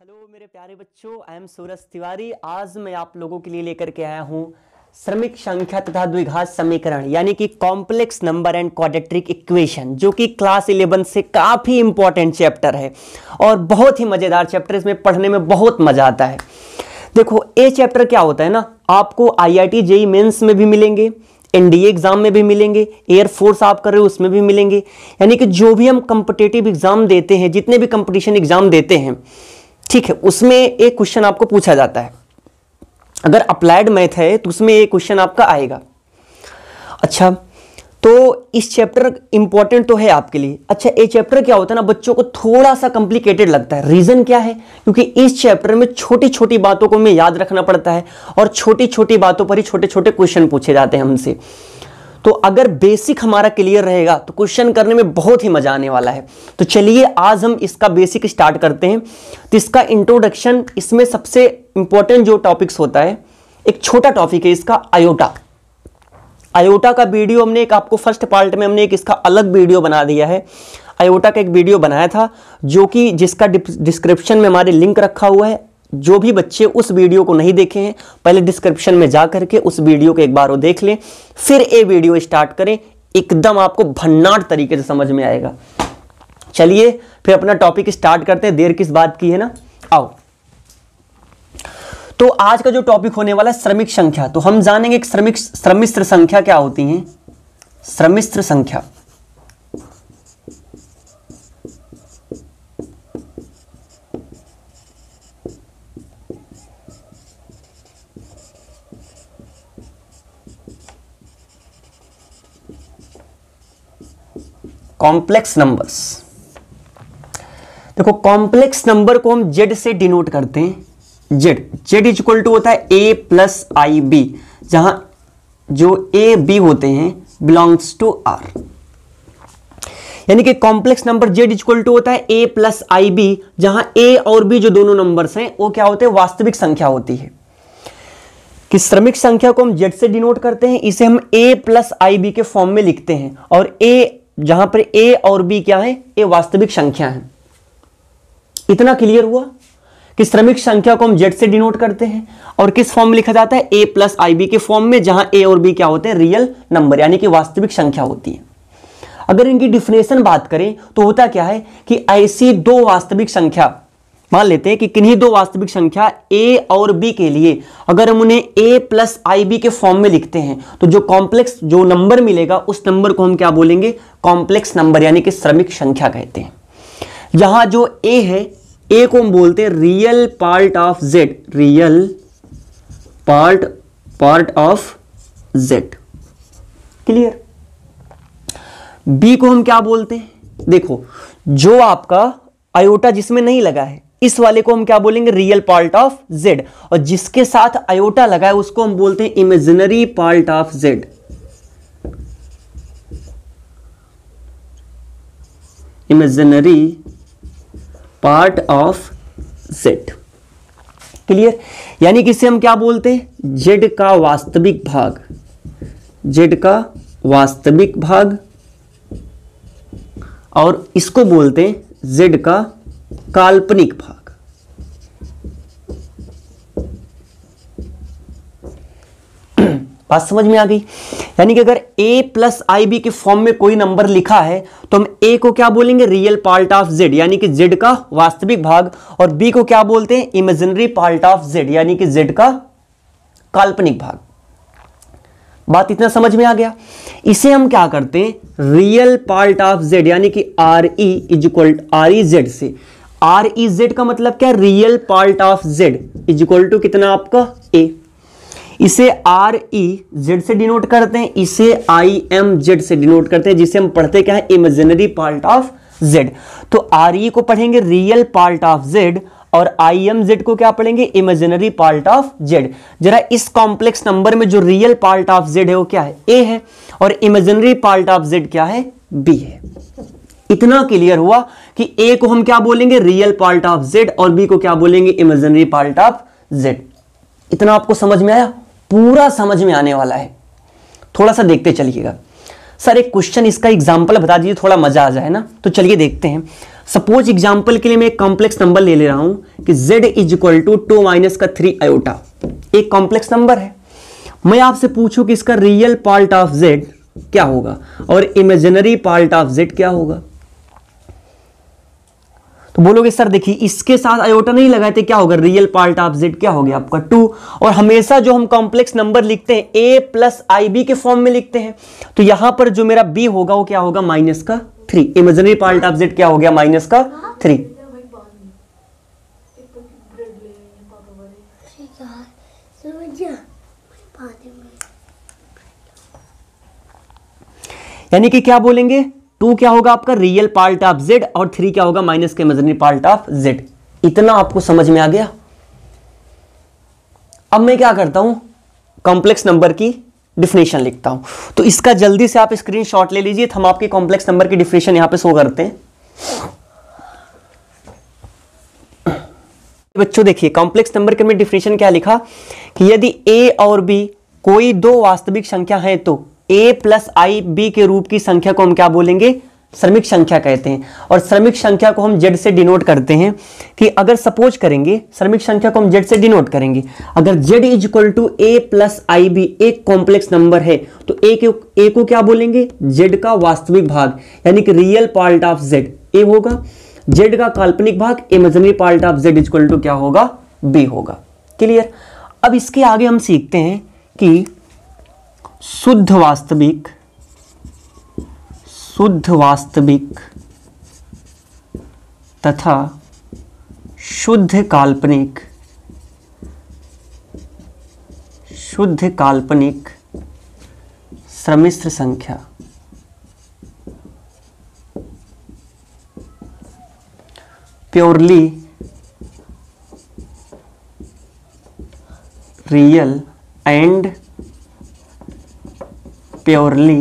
Hello मेरे प्यारे बच्चों, आई एम सूरज तिवारी। आज मैं आप लोगों के लिए लेकर के आया हूं क्रमिक संख्या तथा द्विघात समीकरण यानी कि complex number and quadratic equation, जो कि क्लास 11 से काफी इंपॉर्टेंट चैप्टर है और बहुत ही मजेदार चैप्टर। इसमें पढ़ने में बहुत मजा आता है। देखो, ये चैप्टर क्या होता है ना, आपको IIT JEE मेंस में भी मिलेंगे, NDA एग्जाम में भी मिलेंगे, एयरफोर्स आप कर रहे हो उसमें भी मिलेंगे। यानी कि जो भी हम कॉम्पिटिटिव एग्जाम देते हैं, जितने भी कंपटीशन एग्जाम देते हैं, ठीक है, उसमें एक क्वेश्चन आपको पूछा जाता है। अगर अप्लाइड मैथ है तो उसमें एक क्वेश्चन आपका आएगा। अच्छा, तो इस चैप्टर इंपॉर्टेंट तो है आपके लिए। अच्छा, ये चैप्टर क्या होता है ना, बच्चों को थोड़ा सा कॉम्प्लिकेटेड लगता है। रीजन क्या है? क्योंकि इस चैप्टर में छोटी छोटी बातों को हमें याद रखना पड़ता है और छोटी छोटी बातों पर ही छोटे छोटे क्वेश्चन पूछे जाते हैं हमसे। तो अगर बेसिक हमारा क्लियर रहेगा तो क्वेश्चन करने में बहुत ही मजा आने वाला है। तो चलिए आज हम इसका बेसिक स्टार्ट करते हैं। तो इसका इंट्रोडक्शन, इसमें सबसे इंपॉर्टेंट जो टॉपिक्स होता है, एक छोटा टॉपिक है इसका, आयोटा। आयोटा का वीडियो हमने एक आपको फर्स्ट पार्ट में हमने एक इसका अलग वीडियो बना दिया है। आयोटा का एक वीडियो बनाया था जो कि जिसका डिस्क्रिप्शन में हमारे लिंक रखा हुआ है। जो भी बच्चे उस वीडियो को नहीं देखे हैं, पहले डिस्क्रिप्शन में जा करके उस वीडियो को एक बार वो देख लें, फिर ये वीडियो स्टार्ट करें। एकदम आपको भन्नाट तरीके से समझ में आएगा। चलिए फिर अपना टॉपिक स्टार्ट करते हैं, देर किस बात की है ना, आओ। तो आज का जो टॉपिक होने वाला है क्रमिक संख्या। तो हम जानेंगे कि सम्मिश्र संख्या क्या होती है। सम्मिश्र संख्या, कॉम्प्लेक्स नंबर्स। देखो, कॉम्प्लेक्स नंबर को हम जेड से डिनोट करते हैं। जेड इज इक्वल टू होता है a प्लस आई बी, जहां जो a b होते हैं बिलोंग्स टू r। यानी कि complex number z is equal to होता है a प्लस आई बी, जहां a और b जो दोनों नंबर्स हैं वो क्या होते हैं, वास्तविक संख्या होती है। कि क्रमिक संख्या को हम जेड से डिनोट करते हैं, इसे हम a प्लस आई बी के फॉर्म में लिखते हैं। और a, जहां पर a और b क्या है, ये वास्तविक संख्या है। इतना क्लियर हुआ कि क्रमिक संख्या को हम जेड से डिनोट करते हैं और किस फॉर्म में लिखा जाता है, a प्लस आई बी के फॉर्म में, जहां a और b क्या होते हैं, रियल नंबर यानी कि वास्तविक संख्या होती है। अगर इनकी डिफिनेशन बात करें तो होता क्या है कि ऐसी दो वास्तविक संख्या, मान लेते हैं कि किन्हीं दो वास्तविक संख्या a और b के लिए अगर हम उन्हें a प्लस आई बी के फॉर्म में लिखते हैं तो जो कॉम्प्लेक्स जो नंबर मिलेगा उस नंबर को हम क्या बोलेंगे, कॉम्प्लेक्स नंबर यानी कि क्रमिक संख्या कहते हैं। जहां जो a है, a को हम बोलते हैं real part of z, real part of z। Clear? b को हम क्या बोलते हैं, देखो जो आपका आयोटा जिसमें नहीं लगा है, इस वाले को हम क्या बोलेंगे, रियल पार्ट ऑफ z, और जिसके साथ आयोटा लगा है उसको हम बोलते हैं imaginary part of z। Imaginary part of z। Clear? यानी कि इसे हम क्या बोलते हैं, z का वास्तविक भाग, z का वास्तविक भाग, और इसको बोलते हैं z का काल्पनिक भाग। बात समझ में आ गई? यानी कि अगर a प्लस आई बी के फॉर्म में कोई नंबर लिखा है तो हम a को क्या बोलेंगे, रियल पार्ट ऑफ z यानी कि z का वास्तविक भाग, और b को क्या बोलते हैं, इमेजिनरी पार्ट ऑफ z यानी कि z का काल्पनिक भाग। बात इतना समझ में आ गया? इसे हम क्या करते हैं, रियल पार्ट ऑफ z यानी कि R E is equal R E z से, आर ई जेड का मतलब क्या, real part of z is equal to कितना आपका a। इसे आर ई जेड से डिनोट करते हैं, इसे आई एम जेड से डिनोट करते हैं, जिसे हम पढ़ते क्या है, इमेजिनरी पार्ट ऑफ z। तो आर ई को पढ़ेंगे रियल पार्ट ऑफ z और आई एम जेड को क्या पढ़ेंगे, इमेजिनरी पार्ट ऑफ z। जरा इस कॉम्प्लेक्स नंबर में जो रियल पार्ट ऑफ z है वो क्या है, a है, और इमेजिनरी पार्ट ऑफ z क्या है, b है। इतना क्लियर हुआ कि a को हम क्या बोलेंगे, रियल पार्ट ऑफ z, और b को क्या बोलेंगे, इमेजिनरी पार्ट ऑफ z। इतना आपको समझ में आया? पूरा समझ में आने वाला है। थोड़ा सा देखते चलिएगा। सर एक क्वेश्चन इसका एग्जाम्पल बता दीजिए, थोड़ा मजा आ जाए ना। तो चलिए देखते हैं। सपोज एग्जाम्पल के लिए मैं एक कॉम्प्लेक्स नंबर ले रहा हूं कि z is equal to 2 minus का 3 आयोटा। एक कॉम्प्लेक्स नंबर है, मैं आपसे पूछूं कि इसका रियल पार्ट ऑफ z क्या होगा और इमेजिनरी पार्ट ऑफ z क्या होगा। तो बोलोगे सर देखिए इसके साथ आयोटा नहीं लगाए थे, क्या होगा, रियल पार्ट ऑफ z क्या हो गया आपका 2। और हमेशा जो हम कॉम्प्लेक्स नंबर लिखते हैं a प्लस आई बी के फॉर्म में लिखते हैं, तो यहां पर जो मेरा b होगा वो क्या होगा, माइनस का 3। इमेजिनरी पार्ट ऑफ z क्या हो गया, माइनस का 3। यानी कि क्या बोलेंगे, 2 क्या होगा आपका रियल पार्ट ऑफ z और 3 क्या होगा माइनस का इमेजिनरी पार्ट ऑफ z। इतना आपको समझ में आ गया। अब मैं क्या करता हूं, कॉम्प्लेक्स नंबर की डिफिनेशन लिखता हूं। तो इसका जल्दी से आप स्क्रीनशॉट ले लीजिए, हम आपके कॉम्प्लेक्स नंबर की डिफिनेशन यहां पे शो करते हैं। बच्चों देखिए कॉम्प्लेक्स नंबर के में डिफिनेशन क्या लिखा कि यदि a और b कोई दो वास्तविक संख्या है तो a प्लस आई बी के रूप की संख्या को हम क्या बोलेंगे, क्रमिक संख्या कहते हैं। और क्रमिक संख्या को हम z से डिनोट करते हैं कि अगर सपोज करेंगे क्रमिक संख्या को हम z से डिनोट करेंगे, अगर z is equal to a plus i b एक कॉम्प्लेक्स नंबर है तो a को क्या बोलेंगे, z का वास्तविक भाग यानी कि real part of z a होगा, z का काल्पनिक भाग imaginary part of z is equal to क्या होगा, b होगा। क्लियर। अब इसके आगे हम सीखते हैं कि शुद्ध वास्तविक तथा शुद्ध काल्पनिक सम्मिश्र संख्या purely real and purely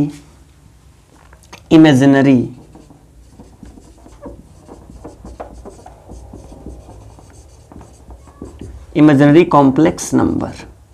imaginary complex number.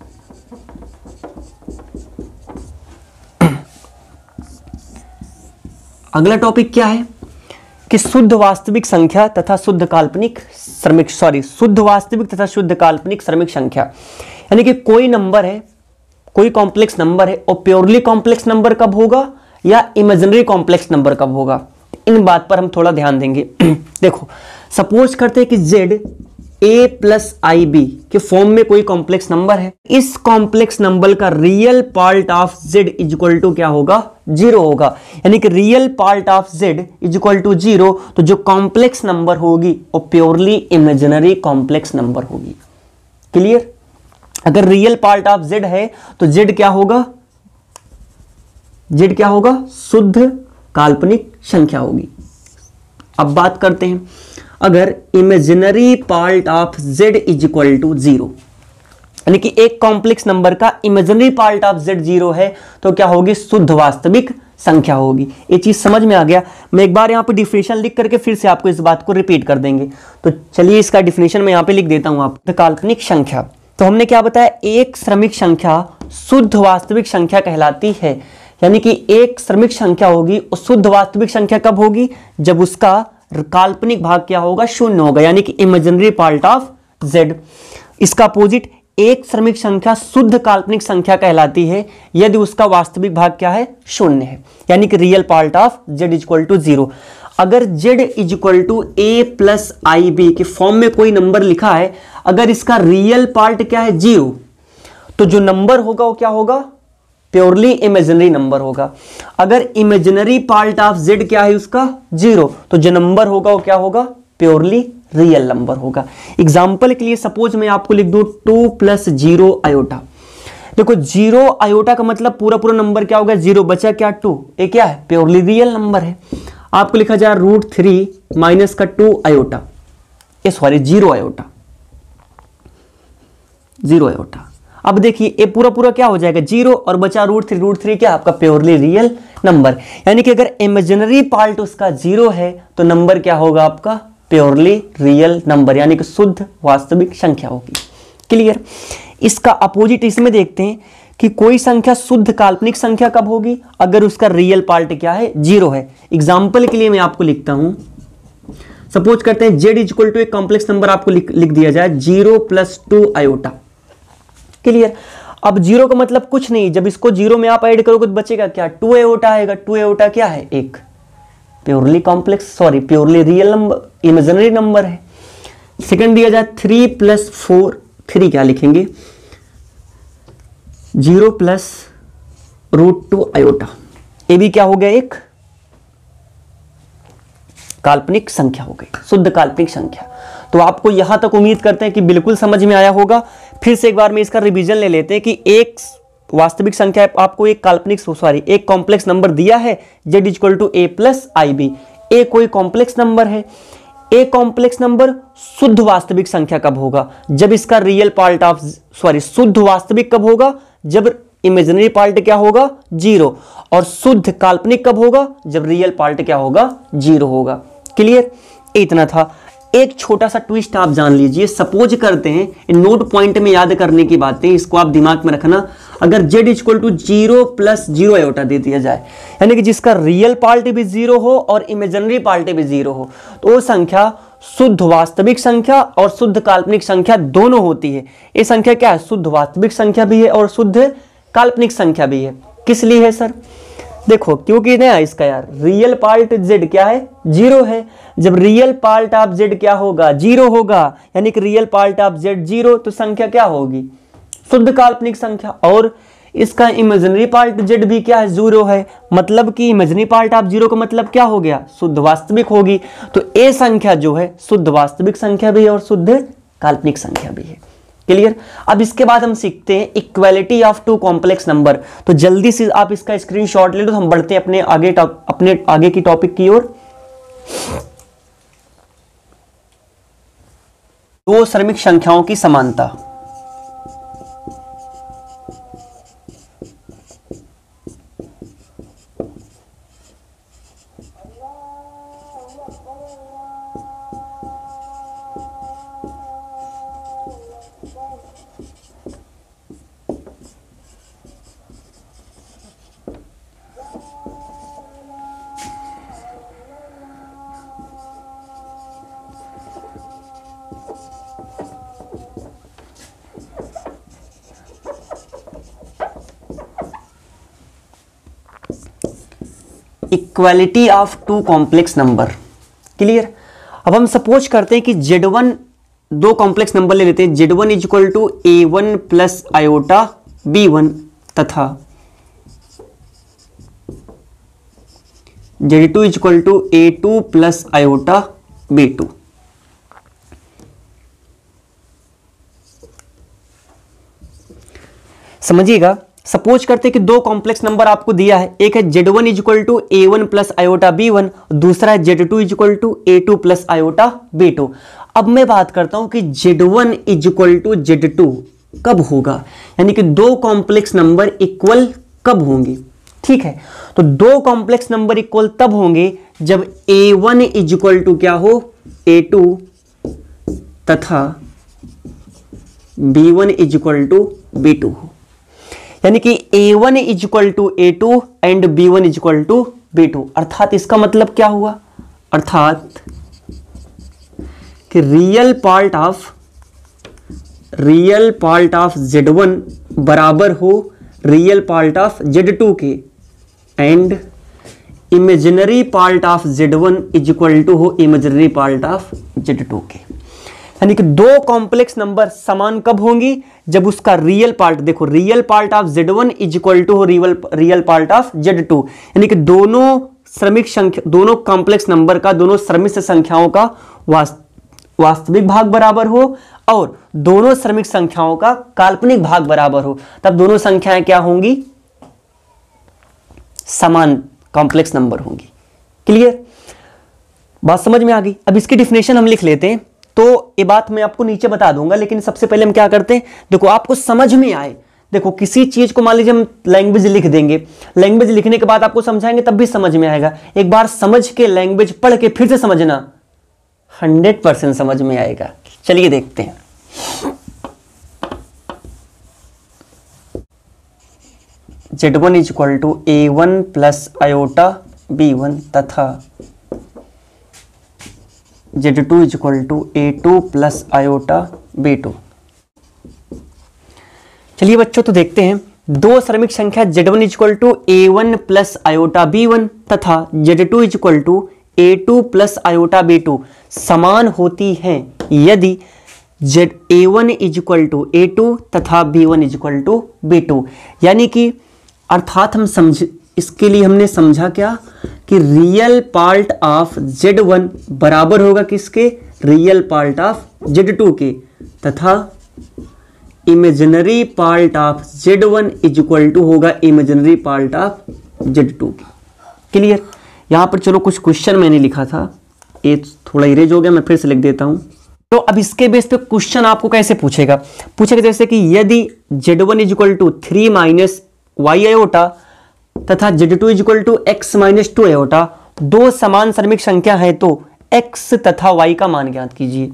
अगला टॉपिक क्या है कि शुद्ध वास्तविक संख्या तथा शुद्ध काल्पनिक शुद्ध वास्तविक तथा शुद्ध काल्पनिक क्रमिक संख्या। यानी कि कोई नंबर है, कोई कॉम्प्लेक्स नंबर है और प्योरली कॉम्प्लेक्स नंबर कब होगा या इमेजिनरी कॉम्प्लेक्स नंबर कब होगा, इन बात पर हम थोड़ा ध्यान देंगे। देखो सपोज करते हैं कि z a plus i b के फॉर्म में कोई कॉम्प्लेक्स नंबर है, इस कॉम्प्लेक्स नंबर का real part of z is equal to क्या होगा, 0 होगा। यानी कि real part of z is equal to 0, तो जो कॉम्प्लेक्स नंबर होगी वो प्योरली इमेजिनरी कॉम्प्लेक्स नंबर होगी। क्लियर। अगर रियल पार्ट ऑफ z है तो z क्या होगा, z क्या होगा, शुद्ध काल्पनिक संख्या होगी। अब बात करते हैं, अगर imaginary part of z is equal to 0, यानी कि एक कॉम्प्लेक्स नंबर का इमेजिनरी पार्ट ऑफ z 0 है तो क्या होगी, शुद्ध वास्तविक संख्या होगी। ये चीज समझ में आ गया। मैं एक बार यहां पे डिफिनेशन लिख करके फिर से आपको इस बात को रिपीट कर देंगे। तो चलिए इसका डिफिनेशन मैं यहां पे लिख देता हूं आपको। काल्पनिक संख्या, तो हमने क्या बताया, एक क्रमिक संख्या शुद्ध वास्तविक संख्या कहलाती है। यानी कि एक क्रमिक संख्या होगी और शुद्ध वास्तविक संख्या कब होगी, जब उसका काल्पनिक भाग क्या होगा, 0 होगा, यानी कि इमेजिनरी पार्ट ऑफ z। इसका अपोजिट एक क्रमिक संख्या शुद्ध काल्पनिक संख्या कहलाती है यदि उसका वास्तविक भाग क्या है, 0 है, यानी कि real part of z is equal to 0। अगर z is equal to a plus i b के फॉर्म में कोई नंबर लिखा है, अगर इसका रियल पार्ट क्या है, 0, तो जो नंबर होगा वो क्या होगा, प्योरली इमेजिनरी नंबर होगा। अगर इमेजिनरी पार्ट ऑफ z क्या है उसका 0, तो जो नंबर होगा वो क्या होगा, प्योरली रियल नंबर होगा। एग्जाम्पल के लिए सपोज मैं आपको लिख दूं 2 प्लस 0 आयोटा। देखो 0 आयोटा का मतलब पूरा पूरा नंबर क्या होगा, 0 बचा क्या 2, ये क्या है, प्योरली रियल नंबर है। आपको लिखा जाए √3 माइनस का 2 आयोटा, सॉरी 0 आयोटा, 0 आयोटा। अब देखिए ये पूरा पूरा क्या हो जाएगा, 0 और बचा √3 क्या आपका प्योरली रियल नंबर। यानी कि अगर इमेजिनरी पार्ट उसका 0 है तो नंबर क्या होगा आपका, प्योरली रियल नंबर, यानी कि शुद्ध वास्तविक संख्या होगी। क्लियर। इसका अपोजिट इसमें देखते हैं कि कोई संख्या शुद्ध काल्पनिक संख्या कब होगी, अगर उसका रियल पार्ट क्या है, 0 है। एग्जाम्पल के लिए मैं आपको लिखता हूं, सपोज करते हैं z इक्वल टू एक कॉम्प्लेक्स नंबर आपको लिख दिया जाए 0 + 2 आयोटा। क्लियर। अब 0 का मतलब कुछ नहीं, जब इसको 0 में आप ऐड करोगे तो बचेगा क्या, 2 आयोटा आएगा। 2 आयोटा क्या है, एक purely real number, imaginary number है। सेकंड दिया जाए 3 + 4, 3 क्या लिखेंगे, 0 + √2 आयोटा। ये भी क्या हो गया, एक काल्पनिक संख्या हो गई, शुद्ध काल्पनिक संख्या। तो आपको यहां तक उम्मीद करते हैं कि बिल्कुल समझ में आया होगा। फिर से एक बार में इसका रिवीजन ले लेते हैं कि एक वास्तविक संख्या आपको एक एक कॉम्प्लेक्स नंबर दिया है z = a + ib। ए कोई कॉम्प्लेक्स नंबर है। ए कॉम्प्लेक्स नंबर शुद्ध वास्तविक संख्या कब होगा, जब इसका रियल पार्ट ऑफ शुद्ध वास्तविक कब होगा, जब इमेजिनरी पार्ट क्या होगा, 0। और शुद्ध काल्पनिक कब होगा, जब रियल पार्ट क्या होगा, 0 होगा। क्लियर। इतना था। एक छोटा सा ट्विस्ट आप जान लीजिए। सपोज करते हैं, नोट पॉइंट में याद करने की बातें, इसको आप दिमाग में रखना। अगर z = 0 + 0 आयोटा दे दिया जाए, यानी कि जिसका रियल पार्ट भी 0 हो और इमेजिनरी पार्ट भी 0 हो, तो वो संख्या शुद्ध वास्तविक संख्या और शुद्ध काल्पनिक संख्या दोनों होती है। ये संख्या क्या है, शुद्ध वास्तविक संख्या भी है और शुद्ध काल्पनिक संख्या भी है। किस लिए है सर, देखो क्योंकि ना इसका यार रियल पार्ट z क्या है, 0 है। जब रियल पार्ट ऑफ z क्या होगा, 0 होगा, यानी कि रियल पार्ट ऑफ z 0, तो संख्या क्या होगी, शुद्ध काल्पनिक संख्या। और इसका इमेजिनरी पार्ट z भी क्या है, 0 है, मतलब कि इमेजिनरी पार्ट ऑफ 0 का मतलब क्या हो गया, शुद्ध वास्तविक होगी। तो ये संख्या जो है शुद्ध वास्तविक संख्या भी है और शुद्ध काल्पनिक संख्या भी है। क्लियर। अब इसके बाद हम सीखते हैं equality of two complex number. तो जल्दी से आप इसका स्क्रीनशॉट ले लो, तो हम बढ़ते हैं अपने आगे की टॉपिक की ओर। दो क्रमिक संख्याओं की समानता। Equality of two complex number. Clear. अब हम सपोज करते हैं कि z1, दो कॉम्प्लेक्स नंबर ले लेते हैं, z1 = a1 + आयोटा b1 तथा z2 = a2 + आयोटा b2। समझिएगा। सपोज करते हैं कि दो कॉम्प्लेक्स नंबर आपको दिया है, एक है z1 = a1 + आयोटा b1, दूसरा है z2 = a2 + आयोटा b2। अब मैं बात करता हूं कि z1 = z2 कब होगा, यानी कि दो कॉम्प्लेक्स नंबर इक्वल कब होंगे। ठीक है, तो दो कॉम्प्लेक्स नंबर इक्वल तब होंगे जब a1 = क्या हो, a2 तथा b1 = b2 हो। यानी कि a1 = a2 and b1 = b2। अर्थात इसका मतलब क्या हुआ, अर्थात कि रियल पार्ट ऑफ z1 बराबर हो रियल पार्ट ऑफ z2 के, and imaginary part of z1 = हो इमेजिनरी पार्ट ऑफ z2 के। यानी कि दो कॉम्प्लेक्स नंबर समान कब होंगी, जब उसका रियल पार्ट, देखो रियल पार्ट ऑफ z1 = हो रियल पार्ट ऑफ z2, यानी कि दोनों क्रमिक संख्या, दोनों कॉम्प्लेक्स नंबर का, दोनों क्रमिक संख्याओं का वास्तविक भाग बराबर हो और दोनों क्रमिक संख्याओं का काल्पनिक भाग बराबर हो, तब दोनों संख्याएं क्या होंगी, समान कॉम्प्लेक्स नंबर होंगी। क्लियर, बात समझ में आ गई। अब इसकी डिफिनेशन हम लिख लेते हैं, तो ये बात मैं आपको नीचे बता दूंगा, लेकिन सबसे पहले हम क्या करते हैं, देखो आपको समझ में आए। देखो किसी चीज को मान लीजिए हम लैंग्वेज लिख देंगे, लैंग्वेज लिखने के बाद आपको समझाएंगे तब भी समझ में आएगा। एक बार समझ के लैंग्वेज पढ़ के फिर से समझना, 100% समझ में आएगा। चलिए देखते हैं। Z1 is equal to A1 plus iota B1 तथा Z2 is equal to A2 plus iota B2। चलिए बच्चों, तो देखते हैं दो क्रमिक संख्या Z1 is equal to A1 plus iota B1 तथा Z2 is equal to A2 plus iota B2 समान होती हैं यदि A1 is equal to A2 तथा B1 is equal to B2। यानी कि अर्थात हम समझ, इसके लिए हमने समझा क्या कि रियल पार्ट ऑफ Z1 बराबर होगा किसके, रियल पार्ट ऑफ Z2 के, तथा imaginary part of Z1 is equal to होगा इमेजिनरी पार्ट ऑफ Z2 के। क्लियर। यहां पर चलो कुछ क्वेश्चन मैंने लिखा था, ये थोड़ा इरेज हो गया, मैं फिर से लिख देता हूं। तो अब इसके बेस पे क्वेश्चन आपको कैसे पूछेगा, जैसे कि यदि Z1 is equal to 3 minus y iota तथा Z2 is equal to x minus 2 iota, दो समान क्रमिक संख्या है तो x तथा y का मान ज्ञात कीजिए।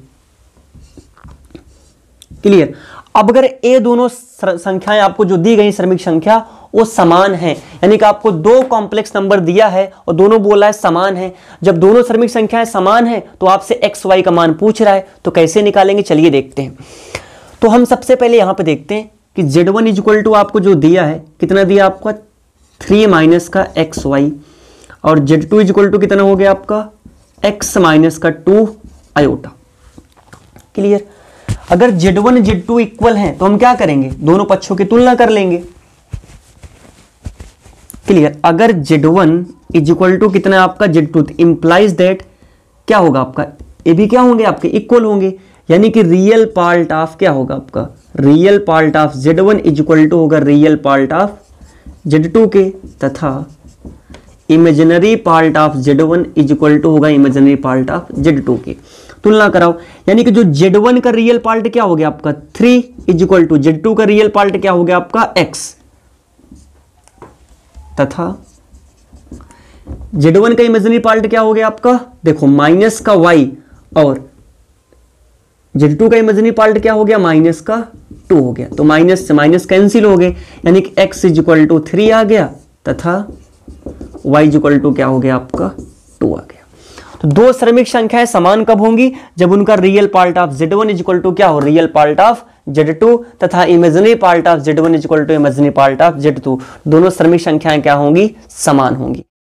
क्लियर। अब अगर ये दोनों संख्याएं आपको जो दी गई क्रमिक संख्या वो समान है, यानी कि आपको दो कॉम्प्लेक्स नंबर दिया है और दोनों बोला है समान है, जब दोनों क्रमिक संख्याएं समान है तो आपसे x y का मान पूछ रहा है, तो कैसे निकालेंगे चलिए देखते हैं। तो हम सबसे पहले यहां पे देखते हैं कि Z1 इज इक्वल टू आपको जो दिया है, कितना दिया आपका 3 माइनस का XY, और Z2 इज इक्वल टू कितना हो गया आपका x माइनस का 2 आयोटा। क्लियर। अगर Z1 Z2 इक्वल हैं तो हम क्या करेंगे, दोनों पक्षों की तुलना कर लेंगे। क्लियर। अगर Z1 इज इक्वल टू कितना आपका Z2, इंप्लाइज दैट क्या होगा आपका, ये भी क्या होंगे आपके इक्वल होंगे, यानी कि रियल पार्ट ऑफ क्या होगा आपका, real part of Z1 is equal to होगा रियल पार्ट ऑफ Z2 के, तथा imaginary part of Z1 is equal to होगा इमेजिनरी पार्ट ऑफ Z2 के। तुलना कराओ, यानी कि जो Z1 का रियल पार्ट क्या हो गया आपका 3 इज इक्वल टू Z2 का रियल पार्ट क्या हो गया आपका x, तथा Z1 का इमेजिनरी पार्ट क्या हो गया आपका, देखो माइनस का y, और Z2 का इमेजिनरी पार्ट क्या हो गया माइनस का 2 हो गया, तो माइनस से माइनस कैंसिल हो गए, यानी कि x इज इक्वल टू 3 आ गया तथा y इज इक्वल टू क्या हो गया आपका 2 आ गया। तो दो क्रमिक संख्याएं समान कब होंगी, जब उनका real part of Z1 is equal to क्या हो, रियल पार्ट ऑफ Z2 तथा imaginary part of Z1 is equal to imaginary part of Z2, दोनों क्रमिक संख्याएं क्या होंगी, समान होंगी।